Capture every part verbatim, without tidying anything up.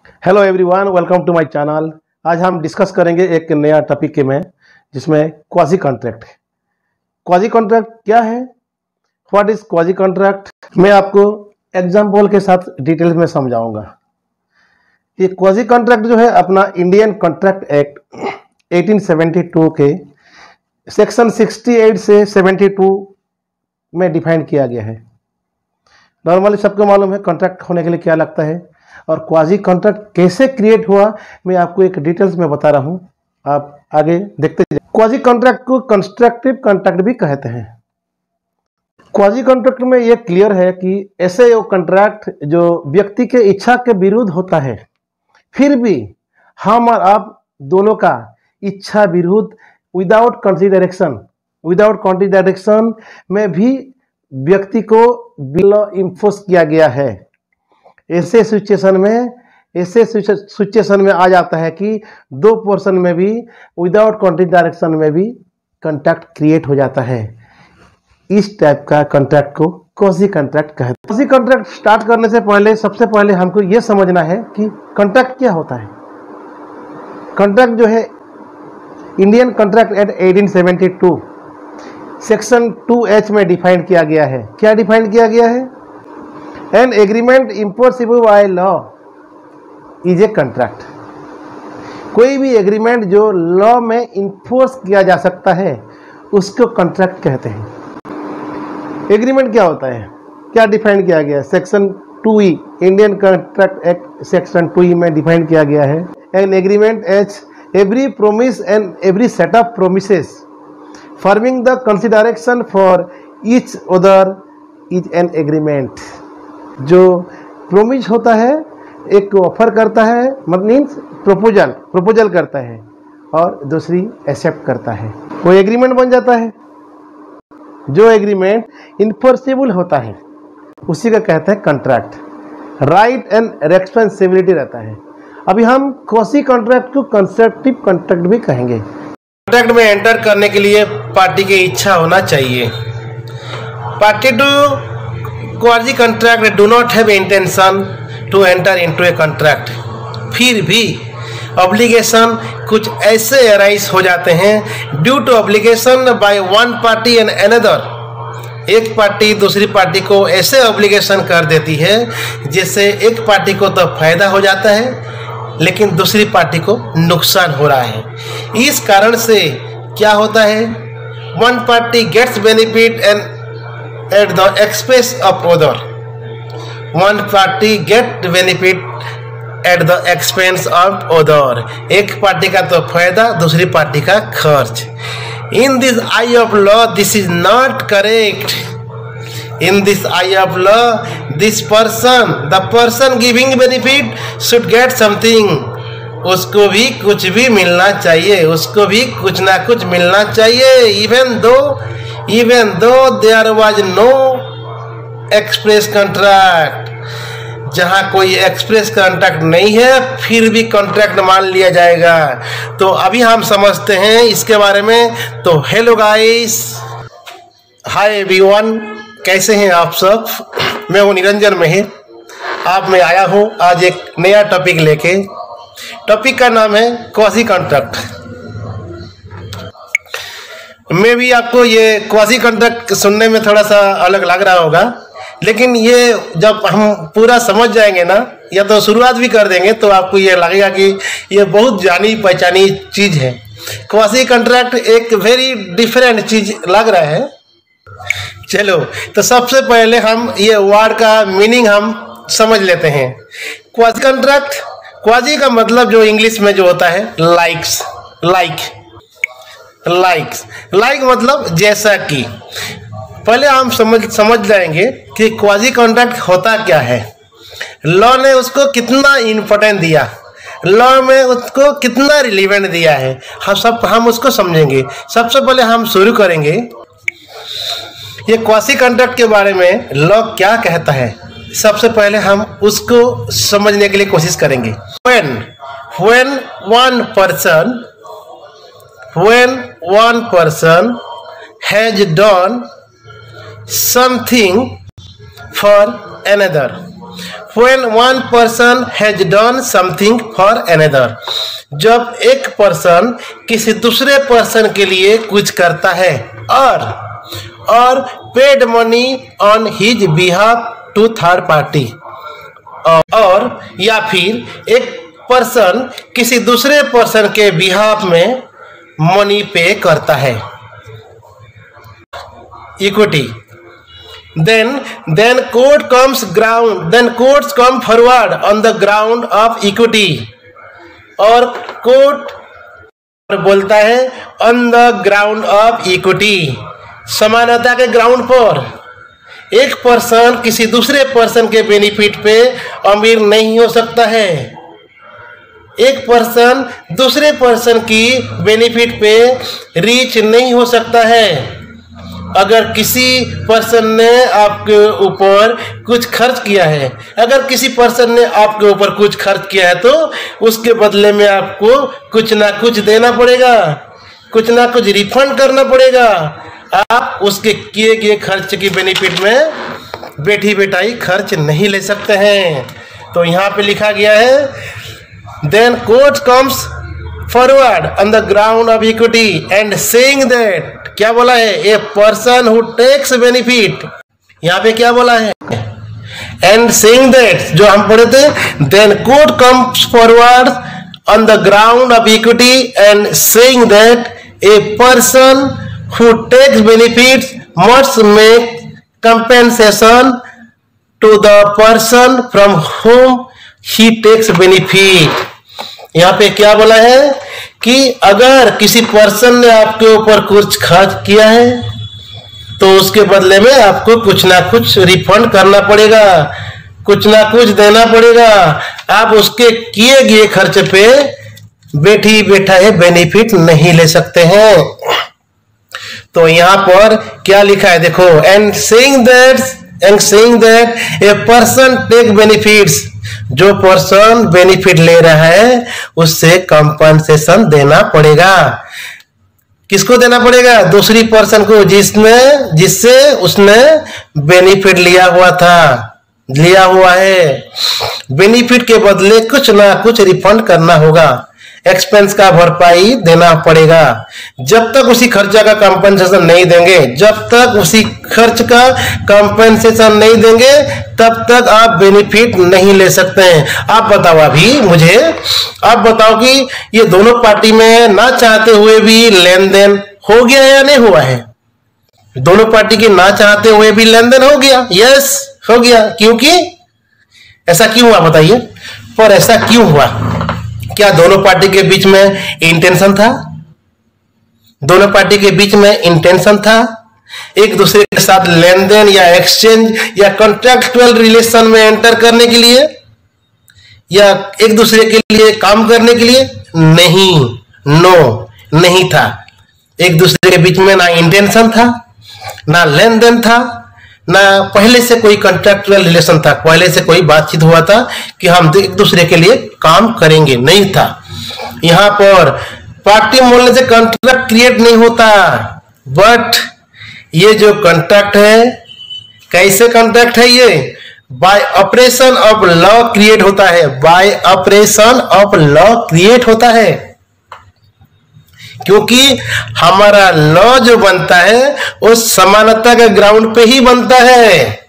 Hello everyone, welcome to my channel. आज हम discuss करेंगे एक नया टॉपिक के में जिसमें क्वाजी कॉन्ट्रैक्ट है। क्वाजी कॉन्ट्रैक्ट क्या है? What is quasi contract? मैं आपको एग्जांपल के साथ डिटेल्स में समझाऊंगा। ये क्वाजी कॉन्ट्रैक्ट जो है अपना इंडियन कॉन्ट्रैक्ट एक्ट अठारह सौ बहत्तर के सेक्शन अड़सठ से बहत्तर में डिफाइन किया गया है। नॉर्मली सबको मालूम है कॉन्ट्रैक्ट होने के लिए क्या लगता है, और क्वाजी कॉन्ट्रैक्ट कैसे क्रिएट हुआ मैं आपको एक डिटेल्स में बता रहा हूं। आप आगे देखते जाइए। क्वाजी कॉन्ट्रैक्ट को कंस्ट्रक्टिव कॉन्ट्रैक्ट भी कहते हैं। क्वाजी कॉन्ट्रैक्ट में यह क्लियर है कि ऐसे वो कॉन्ट्रैक्ट जो व्यक्ति के इच्छा के विरुद्ध होता है, फिर भी हम और आप दोनों का इच्छा विरुद्ध विदाउट कंसिडरेशन विदाउट कंसिडरेशन में भी व्यक्ति को बिल इम्पोज किया गया है। ऐसे सिचुएशन में ऐसे सिचुएशन में आ जाता है कि दो पर्सन में भी विदाउट कंसिडरेशन में भी कॉन्ट्रैक्ट क्रिएट हो जाता है। इस टाइप का कॉन्ट्रैक्ट को क्वाजी कॉन्ट्रैक्ट कहते हैं। क्वाजी कॉन्ट्रैक्ट स्टार्ट करने से पहले सबसे पहले हमको यह समझना है कि कॉन्ट्रैक्ट क्या होता है। कॉन्ट्रैक्ट जो है इंडियन कॉन्ट्रैक्ट एक्ट अठारह सौ बहत्तर सेक्शन टू एच में डिफाइन किया गया है। क्या डिफाइन किया गया है? An agreement impossible by law is a contract. कोई भी एग्रीमेंट जो लॉ में इन्फोर्स किया जा सकता है उसको कॉन्ट्रैक्ट कहते हैं। एग्रीमेंट क्या होता है, क्या डिफाइन किया गया है? Section two E Indian contract act section two E में डिफाइन किया गया है। An agreement as every promise and every set of promises forming the consideration for each other is an agreement. जो प्रोमिस होता है, एक ऑफर करता है, मतलब मीन्स प्रपोजल प्रपोजल करता है और दूसरी एक्सेप्ट करता है, वो एग्रीमेंट बन जाता है। जो एग्रीमेंट इन्फोर्सेबल होता है उसी का कहते हैं कॉन्ट्रैक्ट। राइट एंड रेस्पॉन्सिबिलिटी रहता है। अभी हम क्वाजी कॉन्ट्रैक्ट को कंस्ट्रक्टिव कॉन्ट्रैक्ट भी कहेंगे। कॉन्ट्रैक्ट में एंटर करने के लिए पार्टी की इच्छा होना चाहिए। Party to quasi contract do not have intention to enter into a contract, फिर भी ऑब्लिगेशन कुछ ऐसे अराइज हो जाते हैं due to obligation by one party and another. एक पार्टी दूसरी पार्टी को ऐसे ऑब्लिगेशन कर देती है जिससे एक पार्टी को तो फायदा हो जाता है लेकिन दूसरी पार्टी को नुकसान हो रहा है। इस कारण से क्या होता है, one party gets benefit and at the expense of other. One party get benefit at the expense of other. एक पार्टी का तो फायदा दूसरी पार्टी का खर्च। In this eye of law this is not correct. In this eye of law this person the person giving benefit should get something. उसको भी कुछ भी मिलना चाहिए, उसको भी कुछ ना कुछ मिलना चाहिए। Even though Even though there was no express contract, जहाँ कोई एक्सप्रेस कॉन्ट्रैक्ट नहीं है फिर भी कॉन्ट्रैक्ट मान लिया जाएगा। तो अभी हम समझते हैं इसके बारे में। तो हेलो गाइस, हाय एवरीवन, कैसे हैं आप सब? मैं हूँ निरंजन मेहर। आप मैं आया हूँ आज एक नया टॉपिक लेके। टॉपिक का नाम है क्वाजी कॉन्ट्रैक्ट। मैं भी आपको ये क्वाजी कॉन्ट्रैक्ट सुनने में थोड़ा सा अलग लग रहा होगा, लेकिन ये जब हम पूरा समझ जाएंगे ना, या तो शुरुआत भी कर देंगे, तो आपको ये लगेगा कि ये बहुत जानी पहचानी चीज़ है। क्वाजी कॉन्ट्रैक्ट एक वेरी डिफरेंट चीज़ लग रहा है। चलो, तो सबसे पहले हम ये वर्ड का मीनिंग हम समझ लेते हैं। क्वाजी कॉन्ट्रैक्ट, क्वाजी का मतलब जो इंग्लिश में जो होता है लाइक्स लाइक लाइक्स लाइक मतलब जैसा कि। पहले हम समझ समझ जाएंगे कि क्वाजी कॉन्ट्रैक्ट होता क्या है, लॉ ने उसको कितना इम्पोर्टेंट दिया, लॉ में उसको कितना रिलेवेंट दिया है, हम सब हम उसको समझेंगे। सबसे पहले हम शुरू करेंगे ये क्वाजी कॉन्ट्रैक्ट के बारे में, लॉ क्या कहता है। सबसे पहले हम उसको समझने के लिए कोशिश करेंगे। When when one person When one person has done something for another, When one person has done something for another, जब एक पर्सन किसी दूसरे पर्सन के लिए कुछ करता है और और paid money on his behalf to third party, और या फिर एक पर्सन किसी दूसरे पर्सन के बिहाफ में मनी पे करता है, equity, then then court comes ground then courts come forward on the ground of equity, और कोर्ट बोलता है on the ground of equity, समानता के ग्राउंड पर। एक पर्सन किसी दूसरे पर्सन के बेनिफिट पे अमीर नहीं हो सकता है, एक पर्सन दूसरे पर्सन की बेनिफिट पे रीच नहीं हो सकता है। अगर किसी पर्सन ने आपके ऊपर कुछ खर्च किया है, अगर किसी पर्सन ने आपके ऊपर कुछ खर्च किया है तो उसके बदले में आपको कुछ ना कुछ देना पड़ेगा, कुछ ना कुछ रिफंड करना पड़ेगा। आप उसके किए गए खर्च की बेनिफिट में बैठी बैठाई खर्च नहीं ले सकते हैं। तो यहाँ पे लिखा गया है then court comes forward on the ground of equity and saying that, क्या बोला है, a person who takes benefit, यहाँ पे क्या बोला है, एंड सेइंग दैट जो हम पढ़े थे, then court comes forward on the ground of equity and saying that a person who takes benefits must make compensation to the person from whom he takes benefit. यहाँ पे क्या बोला है कि अगर किसी पर्सन ने आपके ऊपर कुछ खर्च किया है तो उसके बदले में आपको कुछ ना कुछ रिफंड करना पड़ेगा, कुछ ना कुछ देना पड़ेगा। आप उसके किए गए खर्च पे बैठी बैठाए बेनिफिट नहीं ले सकते हैं। तो यहाँ पर क्या लिखा है देखो, and saying that and saying that a person take benefits, जो पर्सन बेनिफिट ले रहा है उससे कंपनसेशन देना पड़ेगा। किसको देना पड़ेगा, दूसरी पर्सन को जिसमें जिससे उसने बेनिफिट लिया हुआ था, लिया हुआ है। बेनिफिट के बदले कुछ ना कुछ रिफंड करना होगा, एक्सपेंस का भरपाई देना पड़ेगा। जब तक उसी खर्चा का कंपनसेशन नहीं देंगे, जब तक उसी खर्च का कंपनसेशन नहीं देंगे तब तक आप बेनिफिट नहीं ले सकते हैं। आप बताओ अभी मुझे, आप बताओ कि ये दोनों पार्टी में ना चाहते हुए भी लेन देन हो गया या नहीं हुआ है? दोनों पार्टी की ना चाहते हुए भी लेन देन हो गया, यस हो गया। क्योंकि ऐसा क्यों हुआ बताइए, पर ऐसा क्यों हुआ? क्या दोनों पार्टी के बीच में इंटेंशन था? दोनों पार्टी के बीच में इंटेंशन था एक दूसरे के साथ लेन देन या एक्सचेंज या कॉन्ट्रैक्चुअल रिलेशन में एंटर करने के लिए, या एक दूसरे के लिए काम करने के लिए? नहीं, नो नहीं था। एक दूसरे के बीच में ना इंटेंशन था, ना लेन देन था, ना पहले से कोई कॉन्ट्रैक्चुअल रिलेशन था, पहले से कोई बातचीत हुआ था कि हम एक दूसरे के लिए काम करेंगे, नहीं था। यहाँ पर पार्टी बोलने से कॉन्ट्रैक्ट क्रिएट नहीं होता, बट ये जो कॉन्ट्रैक्ट है, कैसे कॉन्ट्रैक्ट है ये? By operation of law create होता है, by operation of law create होता है। क्योंकि हमारा लॉ जो बनता है वो समानता के ग्राउंड पे ही बनता है,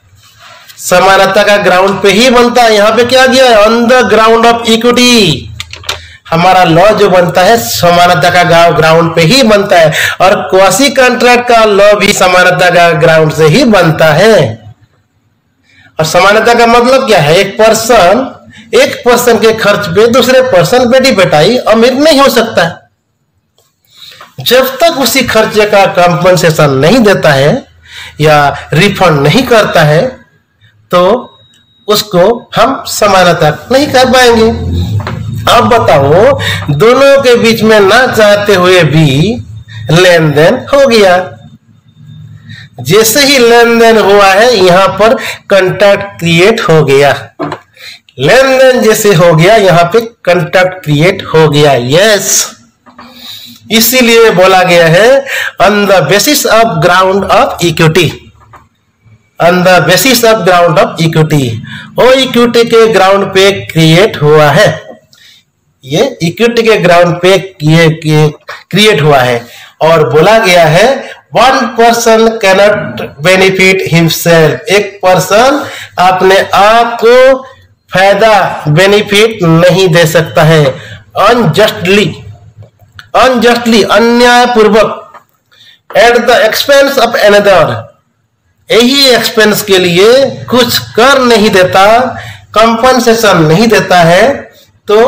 समानता का ग्राउंड पे ही बनता है। यहाँ पे क्या किया है, on the ground of equity. हमारा लॉ जो बनता है समानता का ग्राउंड पे ही बनता है, और क्वासी कॉन्ट्रैक्ट का लॉ भी समानता का ग्राउंड से ही बनता है। और समानता का मतलब क्या है, एक पर्सन एक पर्सन के खर्च पे दूसरे पर्सन बेटी बेटाई अमीर नहीं हो सकता। जब तक उसी खर्चे का कंपनसेशन नहीं देता है या रिफंड नहीं करता है तो उसको हम समानता नहीं कर पाएंगे। अब बताओ, दोनों के बीच में ना चाहते हुए भी लेन देन हो गया। जैसे ही लेन देन हुआ है यहाँ पर कॉन्ट्रैक्ट क्रिएट हो गया, लेन देन जैसे हो गया यहाँ पे कॉन्ट्रैक्ट क्रिएट हो गया, यस। इसीलिए बोला गया है on the basis of ground of equity. On the basis of ground of equity, वो इक्विटी के ग्राउंड पे क्रिएट हुआ है, ये इक्विटी के ग्राउंड पे ये क्रिएट हुआ है। और बोला गया है one person cannot benefit himself, एक पर्सन अपने आप को फायदा बेनिफिट नहीं दे सकता है अनजस्टली, अनजस्टली अन्यायपूर्वक, at the expense of another, यही एक्सपेंस के लिए कुछ कर नहीं देता, कंपनसेशन नहीं देता है, तो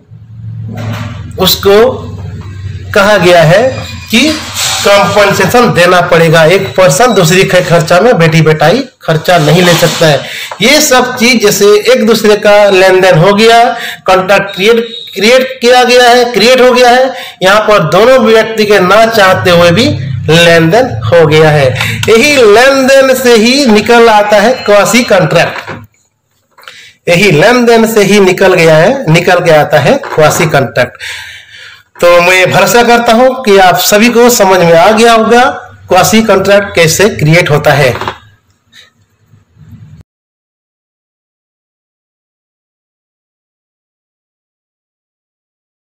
उसको कहा गया है कि कंपनसेशन देना पड़ेगा। एक पर्सन दूसरी के खर्चा में बेटी बेटाई खर्चा नहीं ले सकता है। ये सब चीज जैसे एक दूसरे का लेन देन हो गया, कॉन्ट्रैक्ट क्रिएट क्रिएट किया गया है, क्रिएट हो गया है, यहाँ पर दोनों व्यक्ति के ना चाहते हुए भी लेन देन हो गया है। यही लेन देन से ही निकल आता है क्वासी कॉन्ट्रैक्ट, यही लेन देन से ही निकल गया है, निकल के आता है क्वासी कॉन्ट्रैक्ट। तो मैं भरोसा करता हूं कि आप सभी को समझ में आ गया होगा क्वासी कॉन्ट्रैक्ट कैसे क्रिएट होता है।